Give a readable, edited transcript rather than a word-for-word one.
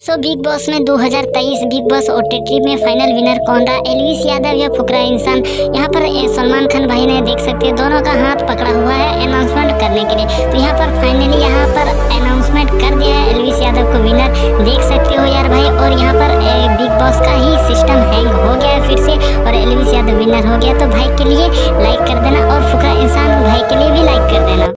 So big Boss में 2023 Bigg Boss OTT में final winner कौन रहा, एल्विश यादव या फुकरा इंसान। यहाँ पर सलमान खान भाई ने देख सकते हैं दोनों का हाथ पकड़ा हुआ है अनाउंसमेंट करने के लिए। तो यहाँ पर फाइनली यहाँ पर अनाउंसमेंट कर दिया है एल्विश यादव को विनर, देख सकते हो यार भाई। और यहाँ पर बिग बॉस का ही सिस्टम हैंग हो गया है फिर से और एल्विश यादव विनर हो गया। तो भाई के लिए लाइक कर देना और फुकरा इंसान भाई के लिए भी लाइक कर देना।